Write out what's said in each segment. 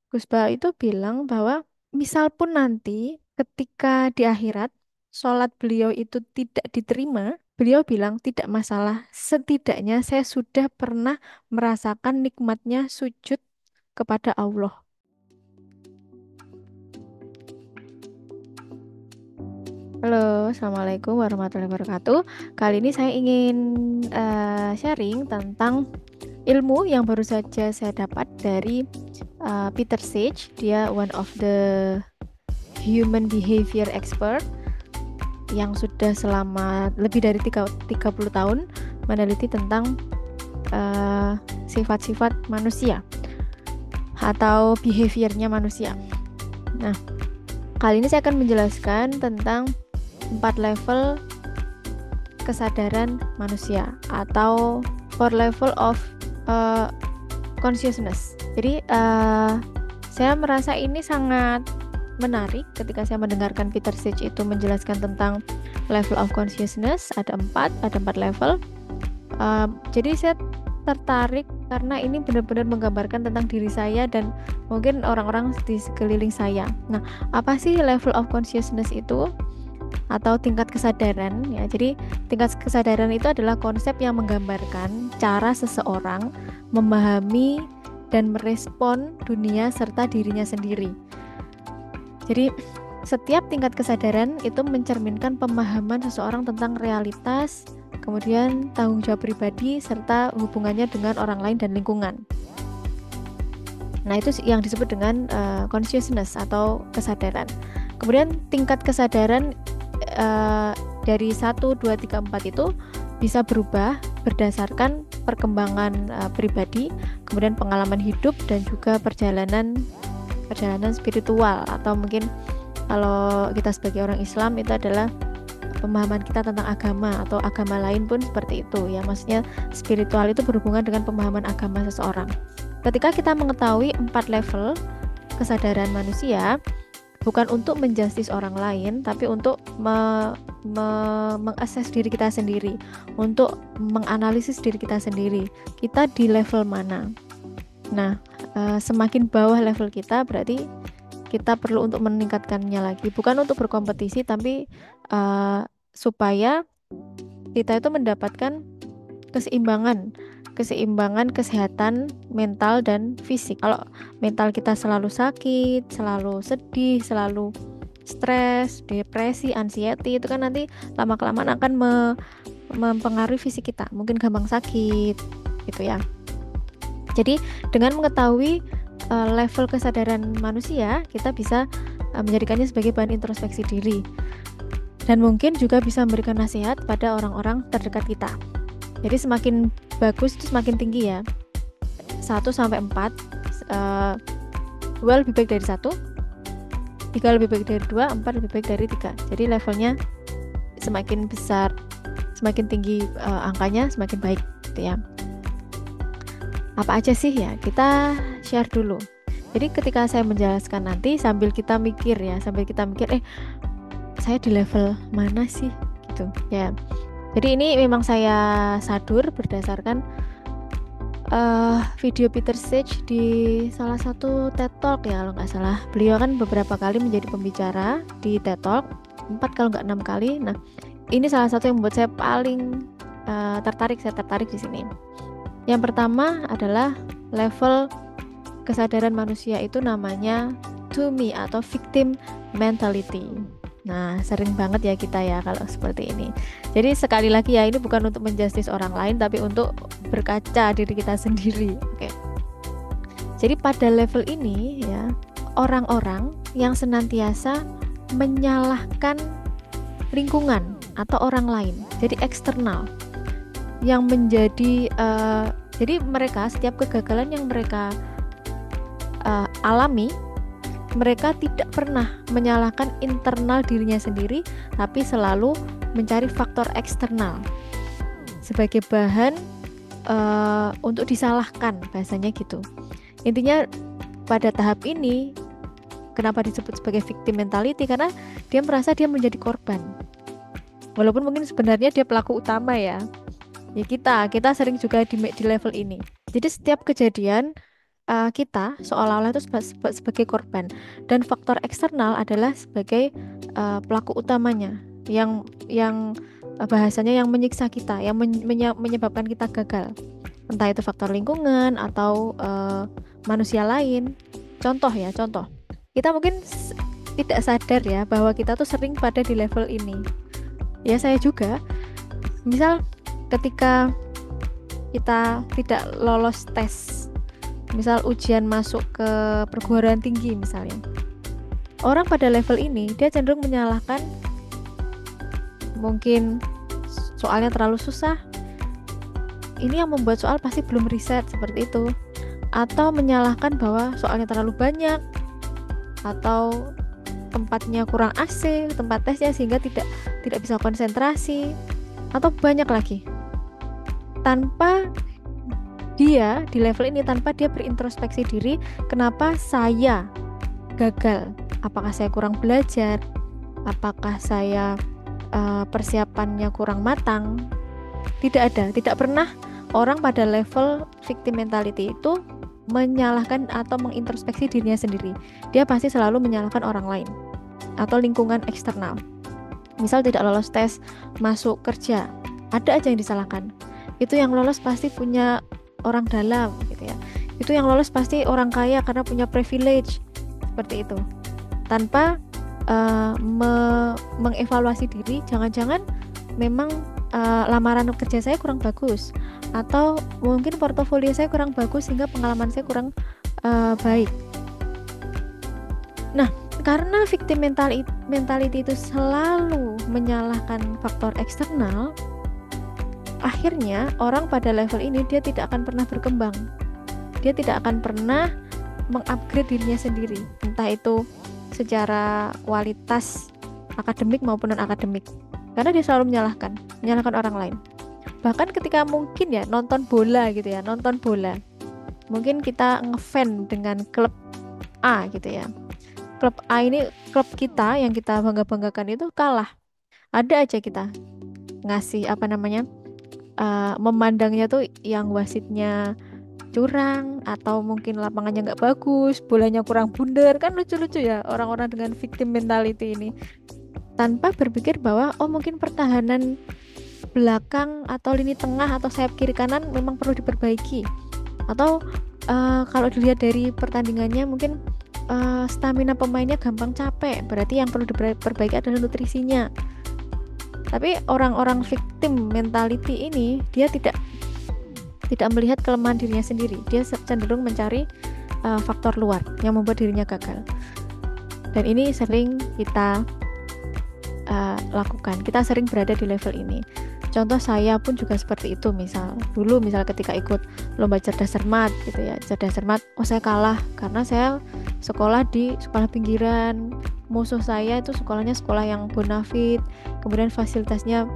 Gus Baha itu bilang bahwa misal pun nanti ketika di akhirat sholat beliau itu tidak diterima, beliau bilang tidak masalah. Setidaknya saya sudah pernah merasakan nikmatnya sujud kepada Allah. Halo, Assalamualaikum warahmatullahi wabarakatuh. Kali ini saya ingin sharing tentang ilmu yang baru saja saya dapat dari Peter Sage. Dia one of the human behavior expert yang sudah selama lebih dari 30 tahun meneliti tentang eh, sifat-sifat manusia atau behaviornya manusia. Nah, kali ini saya akan menjelaskan tentang 4 level kesadaran manusia atau 4 level of uh, consciousness. Jadi saya merasa ini sangat menarik ketika saya mendengarkan Peter Sage itu menjelaskan tentang level of consciousness. Ada empat level. Jadi saya tertarik karena ini benar-benar menggambarkan tentang diri saya dan mungkin orang-orang di sekeliling saya. Nah, apa sih level of consciousness itu? Atau tingkat kesadaran ya. Jadi tingkat kesadaran itu adalah konsep yang menggambarkan cara seseorang memahami dan merespon dunia serta dirinya sendiri. Jadi setiap tingkat kesadaran itu mencerminkan pemahaman seseorang tentang realitas, kemudian tanggung jawab pribadi serta hubungannya dengan orang lain dan lingkungan. Nah, itu yang disebut dengan consciousness atau kesadaran. Kemudian tingkat kesadaran dari 1, 2, 3, 4 itu bisa berubah berdasarkan perkembangan pribadi, kemudian pengalaman hidup dan juga perjalanan spiritual, atau mungkin kalau kita sebagai orang Islam itu adalah pemahaman kita tentang agama, atau agama lain pun seperti itu ya. Maksudnya spiritual itu berhubungan dengan pemahaman agama seseorang. Ketika kita mengetahui 4 level kesadaran manusia, bukan untuk menjustis orang lain, tapi untuk mengakses diri kita sendiri, untuk menganalisis diri kita sendiri. Kita di level mana? Nah, semakin bawah level kita, berarti kita perlu untuk meningkatkannya lagi. Bukan untuk berkompetisi, tapi supaya kita itu mendapatkan keseimbangan kesehatan mental dan fisik. Kalau mental kita selalu sakit, selalu sedih, selalu stres, depresi, anxiety, itu kan nanti lama-kelamaan akan mempengaruhi fisik kita. Mungkin gampang sakit gitu ya. Jadi dengan mengetahui level kesadaran manusia, kita bisa menjadikannya sebagai bahan introspeksi diri. Dan mungkin juga bisa memberikan nasihat pada orang-orang terdekat kita. Jadi semakin bagus itu semakin tinggi ya. 1 sampai 4, 2 lebih baik dari 1, 3 lebih baik dari 2, 4 lebih baik dari 3. Jadi levelnya semakin besar, semakin tinggi angkanya, semakin baik gitu ya. Apa aja sih ya? Kita share dulu. Jadi ketika saya menjelaskan nanti sambil kita mikir, saya di level mana sih gitu ya. Jadi ini memang saya sadur berdasarkan video Peter Sage di salah satu TED Talk ya, kalau nggak salah. Beliau kan beberapa kali menjadi pembicara di TED Talk, 4 kalau nggak 6 kali. Nah, ini salah satu yang membuat saya paling tertarik. Saya tertarik di sini. Yang pertama adalah level kesadaran manusia itu namanya to me atau victim mentality. Nah, sering banget ya kita ya kalau seperti ini. Jadi sekali lagi ya, ini bukan untuk menjustis orang lain, tapi untuk berkaca diri kita sendiri. Oke. Jadi pada level ini ya, orang-orang yang senantiasa menyalahkan lingkungan atau orang lain, jadi eksternal, yang menjadi jadi mereka setiap kegagalan yang mereka alami, mereka tidak pernah menyalahkan internal dirinya sendiri, tapi selalu mencari faktor eksternal sebagai bahan untuk disalahkan, bahasanya gitu. Intinya pada tahap ini, kenapa disebut sebagai victim mentality? Karena dia merasa dia menjadi korban, walaupun mungkin sebenarnya dia pelaku utama ya. Ya kita sering juga di level ini. Jadi setiap kejadian kita seolah-olah itu sebagai korban, dan faktor eksternal adalah sebagai pelaku utamanya yang bahasanya yang menyiksa kita, yang menyebabkan kita gagal. Entah itu faktor lingkungan atau manusia lain. Contoh, kita mungkin tidak sadar ya bahwa kita tuh sering pada di level ini. Ya, saya juga. Misal ketika kita tidak lolos tes, misal ujian masuk ke perguruan tinggi misalnya, orang pada level ini dia cenderung menyalahkan mungkin soalnya terlalu susah, ini yang membuat soal pasti belum riset, seperti itu. Atau menyalahkan bahwa soalnya terlalu banyak, atau tempatnya kurang AC, tempat tesnya, sehingga tidak bisa konsentrasi, atau banyak lagi. Tanpa dia di level ini, tanpa dia berintrospeksi diri, kenapa saya gagal? Apakah saya kurang belajar? Apakah saya persiapannya kurang matang? Tidak pernah orang pada level victim mentality itu menyalahkan atau mengintrospeksi dirinya sendiri. Dia pasti selalu menyalahkan orang lain atau lingkungan eksternal. Misal tidak lolos tes masuk kerja, ada aja yang disalahkan. Itu yang lolos pasti punya orang dalam gitu ya. Itu yang lolos pasti orang kaya karena punya privilege, seperti itu. Tanpa mengevaluasi diri, jangan-jangan memang lamaran kerja saya kurang bagus, atau mungkin portofolio saya kurang bagus sehingga pengalaman saya kurang baik. Nah, karena victim mentality itu selalu menyalahkan faktor eksternal, akhirnya orang pada level ini dia tidak akan pernah berkembang. Dia tidak akan pernah mengupgrade dirinya sendiri, entah itu secara kualitas akademik maupun non-akademik. Karena dia selalu menyalahkan orang lain. Bahkan ketika mungkin ya nonton bola. Mungkin kita ngefan dengan klub A gitu ya. Klub A ini klub kita yang kita bangga-banggakan itu kalah. Ada aja kita ngasih memandangnya tuh yang wasitnya curang, atau mungkin lapangannya nggak bagus, bolanya kurang bundar. Kan lucu-lucu ya orang-orang dengan victim mentality ini, tanpa berpikir bahwa mungkin pertahanan belakang atau lini tengah atau sayap kiri kanan memang perlu diperbaiki, atau kalau dilihat dari pertandingannya mungkin stamina pemainnya gampang capek, berarti yang perlu diperbaiki adalah nutrisinya. Tapi orang-orang victim mentality ini dia tidak melihat kelemahan dirinya sendiri. Dia cenderung mencari faktor luar yang membuat dirinya gagal. Dan ini sering kita lakukan. Kita sering berada di level ini. Contoh saya pun juga seperti itu. Misal ketika ikut lomba cerdas cermat gitu ya, cerdas cermat, saya kalah karena saya sekolah di sekolah pinggiran. Musuh saya itu sekolahnya sekolah yang bonafit, kemudian fasilitasnya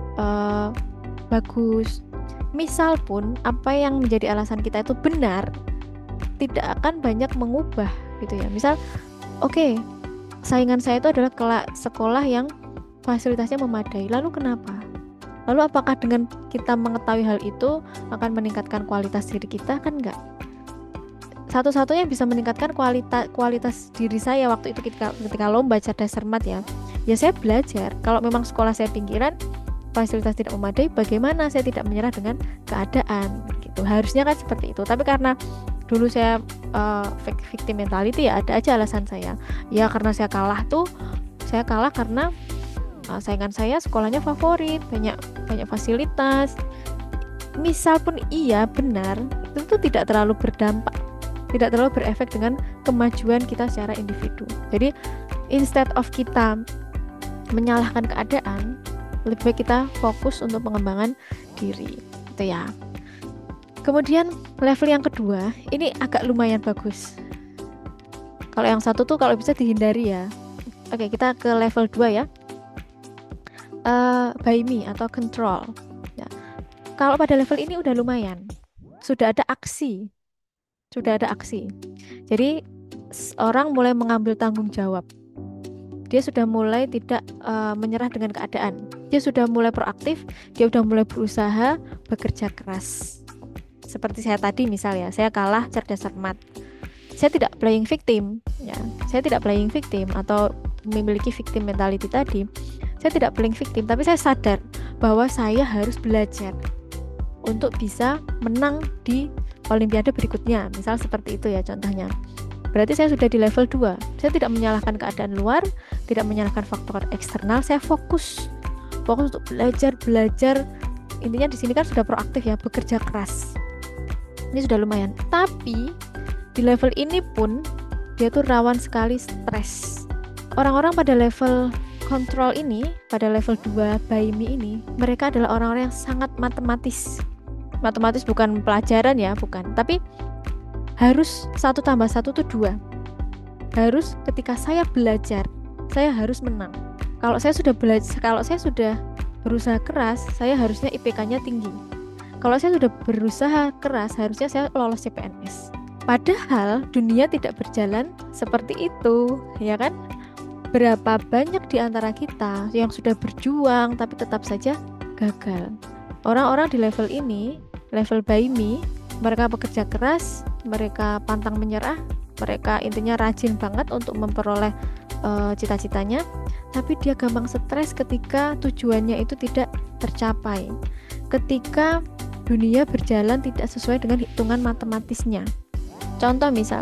bagus. Misal pun apa yang menjadi alasan kita itu benar, tidak akan banyak mengubah gitu ya. Misal saingan saya itu adalah sekolah yang fasilitasnya memadai. Lalu kenapa? Lalu apakah dengan kita mengetahui hal itu akan meningkatkan kualitas diri kita? Kan enggak. Satu-satunya bisa meningkatkan kualitas diri saya waktu itu ketika lomba cerdas cermat ya saya belajar. Kalau memang sekolah saya pinggiran, fasilitas tidak memadai, bagaimana saya tidak menyerah dengan keadaan gitu. Harusnya kan seperti itu. Tapi karena dulu saya victim mentality, ya ada aja alasan saya. Ya karena saya kalah karena saingan saya sekolahnya favorit, banyak fasilitas. Misal pun iya benar, itu tidak terlalu berdampak, tidak terlalu berefek dengan kemajuan kita secara individu. Jadi instead of kita menyalahkan keadaan, lebih baik kita fokus untuk pengembangan diri gitu ya. Kemudian level yang kedua ini agak lumayan bagus. Kalau yang satu tuh kalau bisa dihindari ya. Oke, kita ke level 2 ya. By me atau control ya. Kalau pada level ini udah lumayan, sudah ada aksi. Jadi orang mulai mengambil tanggung jawab. Dia sudah mulai tidak menyerah dengan keadaan. Dia sudah mulai proaktif, dia sudah mulai berusaha, bekerja keras. seperti saya tadi misalnya, saya kalah cerdas cermat. Saya tidak playing victim, ya. Saya tidak playing victim atau memiliki victim mentality tadi. Saya tidak playing victim, tapi saya sadar bahwa saya harus belajar untuk bisa menang di olimpiade berikutnya. Misal seperti itu ya contohnya. Berarti saya sudah di level 2. Saya tidak menyalahkan keadaan luar, tidak menyalahkan faktor eksternal, saya fokus untuk belajar. Intinya di sini kan sudah proaktif ya, bekerja keras. Ini sudah lumayan. Tapi di level ini pun dia tuh rawan sekali stres. Orang-orang pada level kontrol ini, pada level 2 by me ini, mereka adalah orang-orang yang sangat matematis. Matematis bukan pelajaran ya, bukan. Tapi harus 1 tambah 1 itu 2. Harus ketika saya belajar, saya harus menang. Kalau saya sudah berusaha keras, saya harusnya IPK-nya tinggi. Kalau saya sudah berusaha keras, harusnya saya lolos CPNS. Padahal dunia tidak berjalan seperti itu, ya kan? Berapa banyak di antara kita yang sudah berjuang tapi tetap saja gagal. Orang-orang di level ini, level by me, mereka bekerja keras, mereka pantang menyerah, mereka intinya rajin banget untuk memperoleh cita-citanya, tapi dia gampang stres ketika tujuannya itu tidak tercapai, ketika dunia berjalan tidak sesuai dengan hitungan matematisnya. Contoh misal,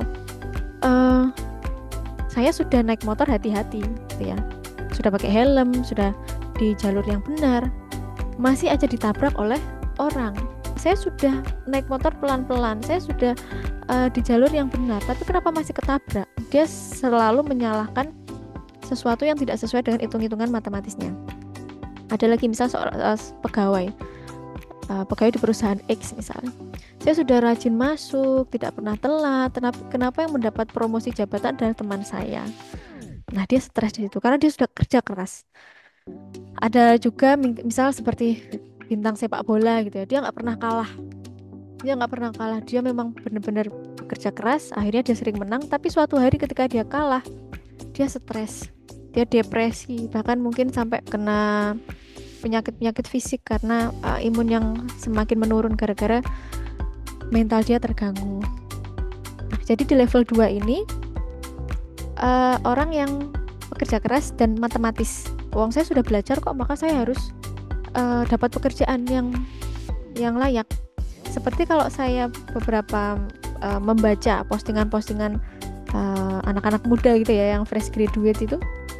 saya sudah naik motor hati-hati gitu ya, sudah pakai helm, sudah di jalur yang benar, masih aja ditabrak oleh orang. Saya sudah naik motor pelan-pelan, saya sudah di jalur yang benar, tapi kenapa masih ketabrak? Dia selalu menyalahkan sesuatu yang tidak sesuai dengan hitung-hitungan matematisnya. Ada lagi misal seorang pegawai di perusahaan X misalnya. Saya sudah rajin masuk, tidak pernah telat, kenapa yang mendapat promosi jabatan adalah teman saya? Nah, dia stres di situ karena dia sudah kerja keras. Ada juga misal seperti bintang sepak bola gitu ya, dia nggak pernah kalah, dia memang benar-benar bekerja keras, akhirnya dia sering menang, tapi suatu hari ketika dia kalah, dia stres, dia depresi, bahkan mungkin sampai kena penyakit-penyakit fisik karena imun yang semakin menurun gara-gara mental dia terganggu. Nah, jadi di level 2 ini orang yang bekerja keras dan matematis, uang saya sudah belajar kok, maka saya harus dapat pekerjaan yang layak. Seperti kalau saya beberapa membaca postingan-postingan anak-anak muda gitu ya, yang fresh graduate itu,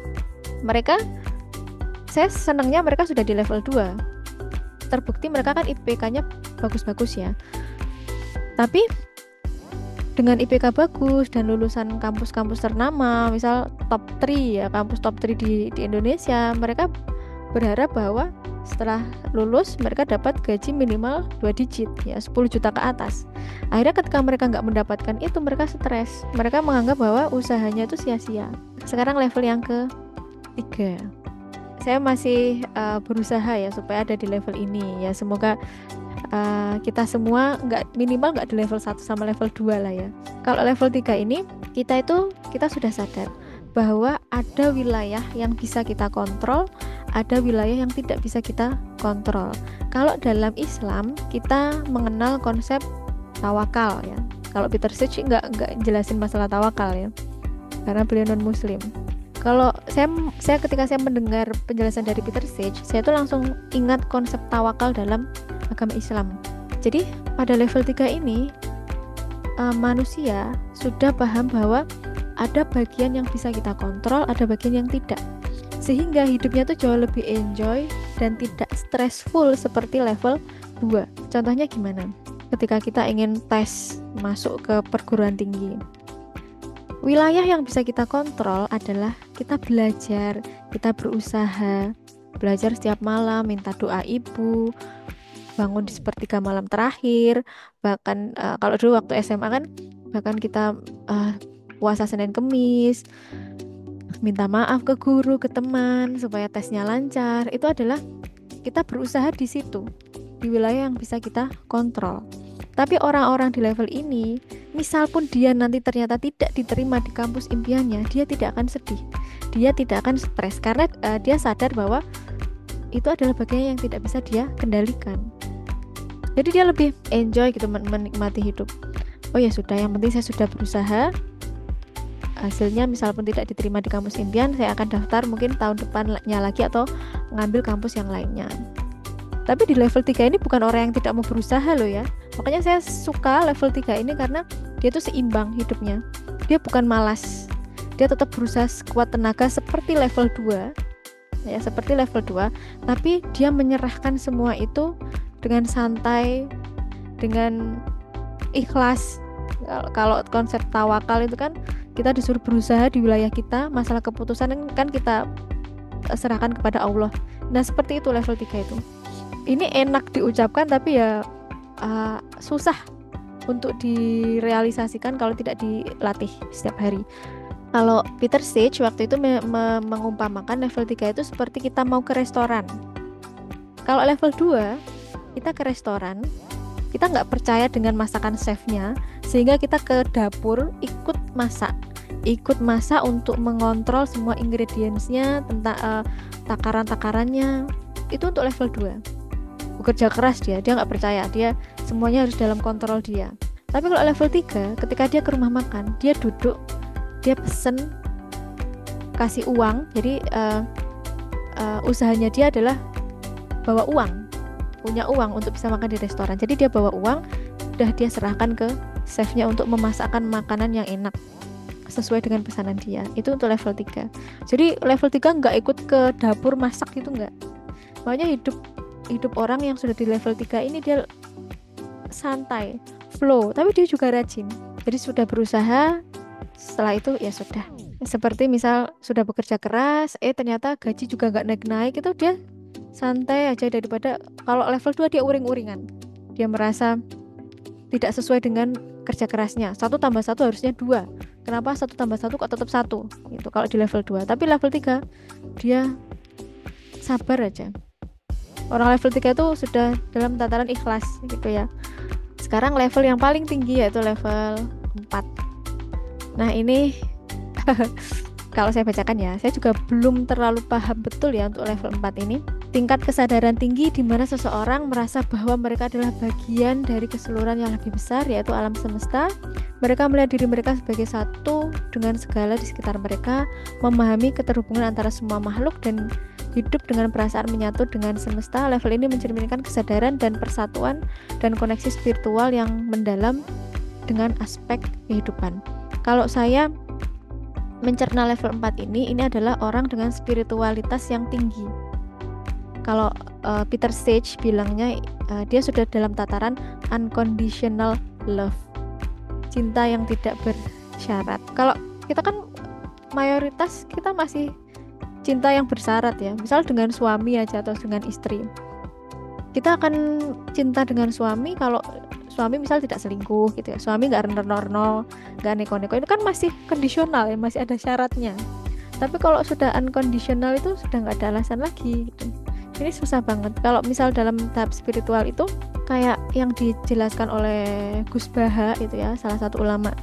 saya senangnya mereka sudah di level 2. Terbukti mereka kan IPK-nya bagus-bagus ya. Tapi dengan IPK bagus dan lulusan kampus-kampus ternama, misal top 3 ya, kampus top 3 di Indonesia, mereka berharap bahwa setelah lulus mereka dapat gaji minimal 2 digit ya, 10 juta ke atas. Akhirnya ketika mereka nggak mendapatkan itu, mereka stres, mereka menganggap bahwa usahanya itu sia-sia. Sekarang level yang ke-3, saya masih berusaha ya supaya ada di level ini ya, semoga kita semua minimal nggak di level 1 sama level 2 lah ya. Kalau level 3 ini kita sudah sadar bahwa ada wilayah yang bisa kita kontrol, ada wilayah yang tidak bisa kita kontrol. Kalau dalam Islam kita mengenal konsep tawakal ya. Kalau Peter Sage nggak jelasin masalah tawakal ya, karena beliau non muslim. Kalau saya ketika saya mendengar penjelasan dari Peter Sage, saya tuh langsung ingat konsep tawakal dalam agama Islam. Jadi pada level 3 ini manusia sudah paham bahwa ada bagian yang bisa kita kontrol, ada bagian yang tidak, sehingga hidupnya tuh jauh lebih enjoy dan tidak stressful seperti level 2. Contohnya gimana? Ketika kita ingin tes masuk ke perguruan tinggi, wilayah yang bisa kita kontrol adalah kita belajar, kita berusaha, belajar setiap malam, minta doa ibu, bangun di sepertiga malam terakhir, bahkan kalau dulu waktu SMA kan, bahkan kita puasa Senin Kemis, minta maaf ke guru, ke teman supaya tesnya lancar. Itu adalah kita berusaha di situ, di wilayah yang bisa kita kontrol. Tapi orang-orang di level ini, misal pun dia nanti ternyata tidak diterima di kampus impiannya, dia tidak akan sedih, dia tidak akan stres, karena dia sadar bahwa itu adalah bagian yang tidak bisa dia kendalikan. Jadi dia lebih enjoy gitu, menikmati hidup. Oh ya sudah, yang penting saya sudah berusaha. Hasilnya misal pun tidak diterima di kampus impian, saya akan daftar mungkin tahun depannya lagi atau ngambil kampus yang lainnya. Tapi di level 3 ini bukan orang yang tidak mau berusaha loh ya. Makanya saya suka level 3 ini karena dia tuh seimbang hidupnya. Dia bukan malas. Dia tetap berusaha sekuat tenaga seperti level 2. Ya, seperti level 2, tapi dia menyerahkan semua itu dengan santai, dengan ikhlas. Kalau konsep tawakal itu kan kita disuruh berusaha di wilayah kita, masalah keputusan kan kita serahkan kepada Allah. Nah, seperti itu level 3 itu. Ini enak diucapkan tapi ya susah untuk direalisasikan kalau tidak dilatih setiap hari. Kalau Peter Sage waktu itu mengumpamakan level 3 itu seperti kita mau ke restoran. Kalau level 2, kita ke restoran, kita nggak percaya dengan masakan chefnya, sehingga kita ke dapur ikut masak untuk mengontrol semua ingredientsnya, tentang takaran-takarannya. Itu untuk level 2. Bekerja keras dia nggak percaya, dia semuanya harus dalam kontrol dia. Tapi kalau level 3, ketika dia ke rumah makan, dia duduk, dia pesen, kasih uang. Jadi usahanya dia adalah bawa uang, punya uang untuk bisa makan di restoran. Jadi dia bawa uang, udah dia serahkan ke chefnya untuk memasakkan makanan yang enak sesuai dengan pesanan dia. Itu untuk level 3. Jadi level 3 nggak ikut ke dapur masak, itu nggak. Makanya hidup orang yang sudah di level 3 ini dia santai, flow, tapi dia juga rajin. Jadi sudah berusaha, setelah itu ya sudah. Seperti misal sudah bekerja keras, ternyata gaji juga nggak naik-naik, itu dia santai aja. Daripada kalau level 2 dia uring-uringan, dia merasa tidak sesuai dengan kerja kerasnya. 1 tambah 1 harusnya 2, kenapa 1 tambah 1 kok tetap 1 gitu kalau di level 2. Tapi level 3 dia sabar aja. Orang level 3 itu sudah dalam tataran ikhlas gitu ya. Sekarang level yang paling tinggi yaitu level 4. Nah ini kalau saya bacakan ya, saya juga belum terlalu paham betul ya untuk level 4 ini. Tingkat kesadaran tinggi di mana seseorang merasa bahwa mereka adalah bagian dari keseluruhan yang lebih besar, yaitu alam semesta. Mereka melihat diri mereka sebagai satu dengan segala di sekitar mereka, memahami keterhubungan antara semua makhluk, dan hidup dengan perasaan menyatu dengan semesta. Level ini mencerminkan kesadaran dan persatuan dan koneksi spiritual yang mendalam dengan aspek kehidupan. Kalau saya mencerna level 4 ini adalah orang dengan spiritualitas yang tinggi. Kalau Peter Sage bilangnya dia sudah dalam tataran unconditional love, cinta yang tidak bersyarat. Kalau kita kan mayoritas kita masih cinta yang bersyarat ya, misal dengan suami aja atau dengan istri. Kita akan cinta dengan suami kalau suami misal tidak selingkuh gitu ya, suami nggak renor-renor, nggak neko-neko, itu kan masih kondisional ya, masih ada syaratnya. Tapi kalau sudah unconditional itu sudah nggak ada alasan lagi gitu. Ini susah banget. Kalau misal dalam tahap spiritual itu kayak yang dijelaskan oleh Gus Baha itu ya, salah satu ulama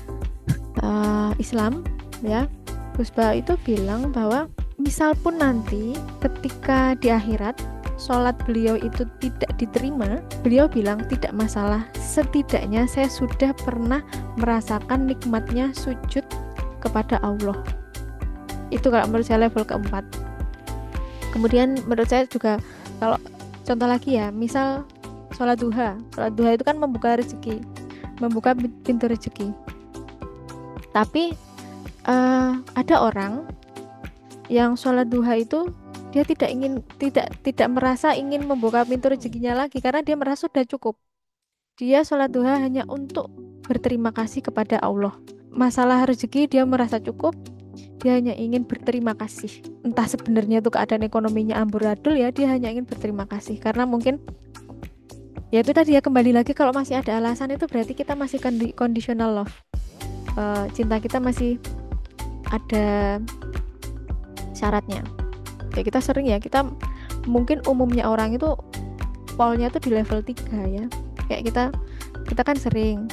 Islam ya. Gus Baha itu bilang bahwa misal pun nanti ketika di akhirat sholat beliau itu tidak diterima, beliau bilang tidak masalah, setidaknya saya sudah pernah merasakan nikmatnya sujud kepada Allah. Itu kalau menurut saya level keempat. Kemudian menurut saya juga kalau contoh lagi ya, misal sholat duha itu kan membuka rezeki, membuka pintu rezeki. Tapi ada orang yang sholat duha itu dia tidak merasa ingin membuka pintu rezekinya lagi, karena dia merasa sudah cukup. Dia sholat duha hanya untuk berterima kasih kepada Allah. Masalah rezeki dia merasa cukup, dia hanya ingin berterima kasih. Entah sebenarnya itu keadaan ekonominya amburadul ya, dia hanya ingin berterima kasih. Karena mungkin ya itu tadi ya, kembali lagi kalau masih ada alasan itu berarti kita masih conditional love. Cinta kita masih ada syaratnya. Ya kita sering ya, kita mungkin umumnya orang itu polnya tuh di level 3 ya. Kayak kita kan sering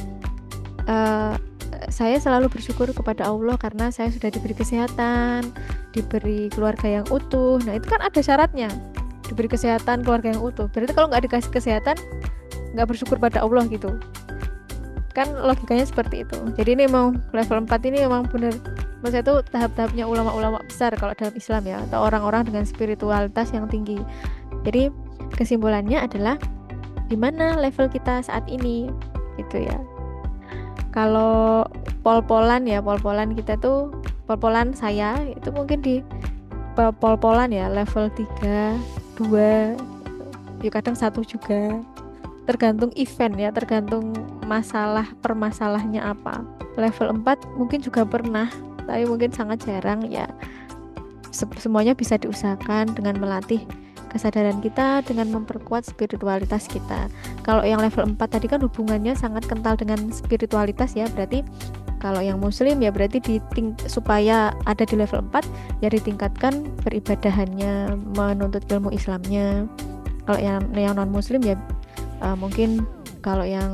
saya selalu bersyukur kepada Allah karena saya sudah diberi kesehatan, diberi keluarga yang utuh. Nah itu kan ada syaratnya, diberi kesehatan, keluarga yang utuh. Berarti kalau nggak dikasih kesehatan, nggak bersyukur pada Allah gitu. Kan logikanya seperti itu. Jadi ini memang level 4 ini memang benar, maksudnya itu tahap-tahapnya ulama-ulama besar kalau dalam Islam ya, atau orang-orang dengan spiritualitas yang tinggi. Jadi kesimpulannya adalah di mana level kita saat ini gitu ya. Kalau pol-polan ya, pol-polan kita tuh, pol-polan saya itu mungkin di pol-polan ya level 3, 2, ya kadang 1 juga. Tergantung event ya, tergantung masalah permasalahnya apa. Level 4 mungkin juga pernah, tapi mungkin sangat jarang ya. Semuanya bisa diusahakan dengan melatih kesadaran kita, dengan memperkuat spiritualitas kita. Kalau yang level 4 tadi kan hubungannya sangat kental dengan spiritualitas ya, berarti kalau yang muslim ya berarti supaya ada di level 4 ya ditingkatkan peribadahannya, menuntut ilmu Islamnya. Kalau yang non muslim ya mungkin kalau yang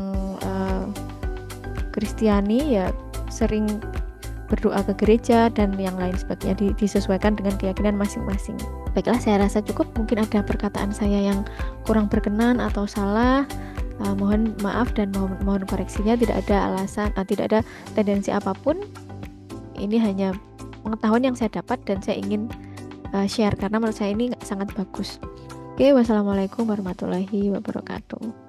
Kristiani ya sering berdoa ke gereja dan yang lain sebagainya, disesuaikan dengan keyakinan masing-masing. Baiklah, saya rasa cukup. Mungkin ada perkataan saya yang kurang berkenan atau salah, mohon maaf dan mohon koreksinya. Tidak ada alasan, tidak ada tendensi apapun. Ini hanya pengetahuan yang saya dapat dan saya ingin share karena menurut saya ini sangat bagus. Oke, wassalamualaikum warahmatullahi wabarakatuh.